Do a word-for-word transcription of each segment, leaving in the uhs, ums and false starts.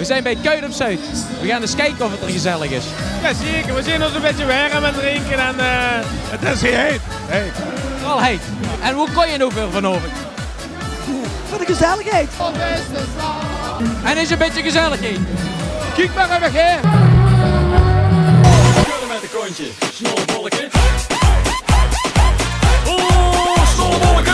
We zijn bij Kuit op Zuid. We gaan eens kijken of het er gezellig is. Ja, zeker. We zien ons een beetje warm en drinken en uh, het is hier heet. Hey. Wel heet. En hoe kon je nou veel vanavond? Voor de gezelligheid. En is een beetje gezelligheid? Kijk maar even hier. Schudden met een kontje. Snolbolleke. Oh, snolbolleke.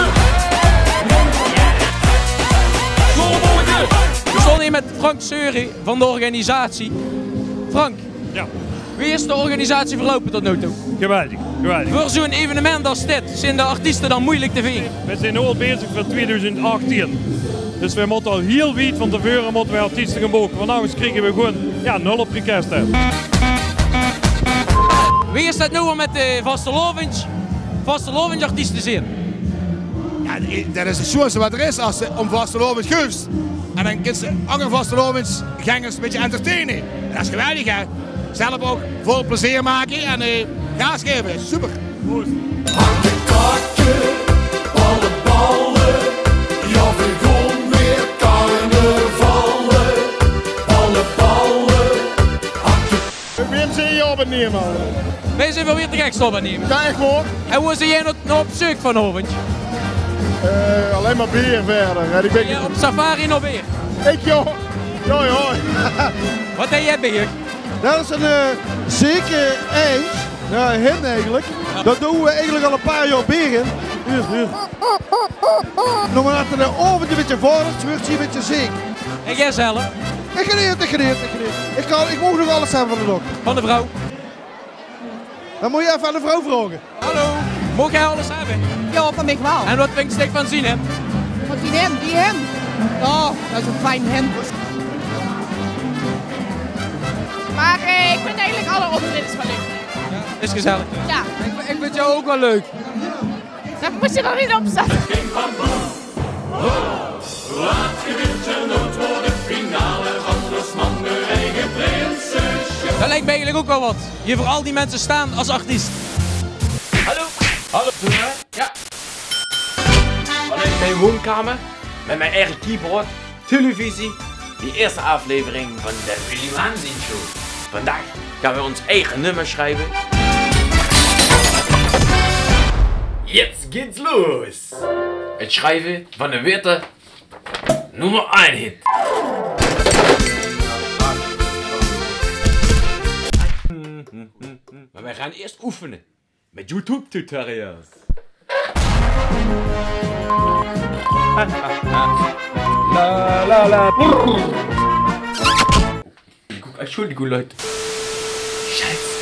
Snolbolleke. We stonden hier met Frank Seury van de organisatie. Frank, Ja. wie is de organisatie verlopen tot nu toe? Geweldig, geweldig. Voor zo'n evenement als dit zijn de artiesten dan moeilijk te vinden. We zijn nu al bezig voor twintig achttien. Dus we moeten al heel wijd van tevoren moeten we artiesten gaan boeken. Want anders krijgen we gewoon ja, nul op request uit. Wie is dat nu om met de vastelovens, vastelovens artiesten zijn? Ja, dat is zoals wat er is als ze om vastelovens geeft. En dan kunnen ze andere vastelovensgangers een beetje entertainen. Dat is geweldig, hè. Zelf ook vol plezier maken en uh, gas geven. Dat is super. Harde kakken, ballen, ballen. Ja, we gaan weer carnavallen. Ballen, ballen. We zijn hier op het nemen. Wij zijn wel weer te gek stoppen nemen. Ja, echt hoor. En hoe zie jij nog nou op zoek vanavond? Uh, alleen maar bier verder. Ja, die ben Ja, op safari nog weer. ik joh. Ja, ja. Wat deed jij bij? Dat is een uh, zeker eens. Ja, hen eigenlijk. Dat doen we eigenlijk al een paar jaar beren. Hier, hier. Nog maar dat de oven een beetje vordert, wordt hij een beetje ziek. En jij zelf? Ik geleerd, ik geleerd, ik geleerd. Ik, kan, ik mag nog alles hebben van de dokter. Van de vrouw? Dan moet je even aan de vrouw vragen. Hallo, mocht jij alles hebben? Ja, van mij wel. En wat vind je van zien hem? Wat die hem? Die hem? Oh, dat is een fijn hemd. Maar eh, ik vind eigenlijk alle optredens wel leuk. Is gezellig. Ja. Ik, ik vind jou ook wel leuk. Daar moet je nog niet op zetten. Ging van boe. Oh, laat je windje nooit voor de finale van Rosman de eigen prinsesje. Dat lijkt me eigenlijk ook wel wat. Hier voor al die mensen staan als artiest. Hallo. Hallo. Ja. Vanuit mijn woonkamer, met mijn eigen keyboard, televisie, die eerste aflevering van de Willy Waanzin Show. Vandaag gaan we ons eigen nummer schrijven. Jetzt geht's los! Het schrijven van de witte nummer één hit. Maar wij gaan eerst oefenen met YouTube tutorials. La la la. Entschuldigung Leute. Scheiße.